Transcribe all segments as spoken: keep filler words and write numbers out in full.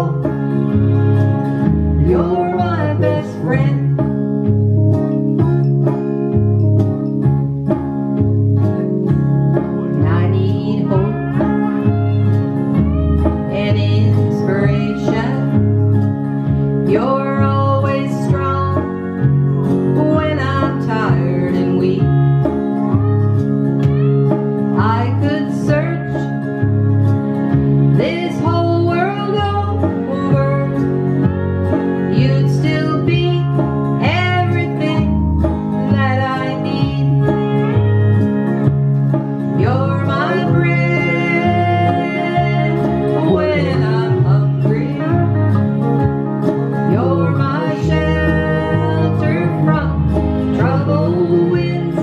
all, you're my best friend. When I need hope and inspiration, you're always strong. When I'm tired and weak, I could search this whole world over, you'd still be everything that I need. You're my bread when I'm hungry. You're my shelter from troubled winds.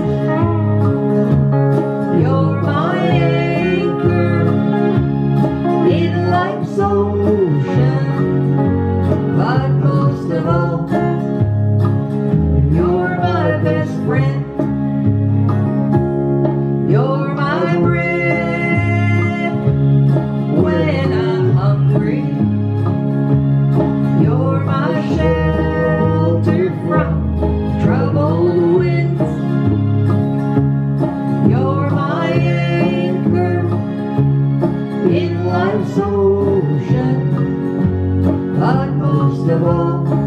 You're my anchor in life's ocean, but most of all, you're my best friend. You're my bread when I'm hungry. You're my shelter from troubled winds. You're my anchor in life's ocean, but most of all,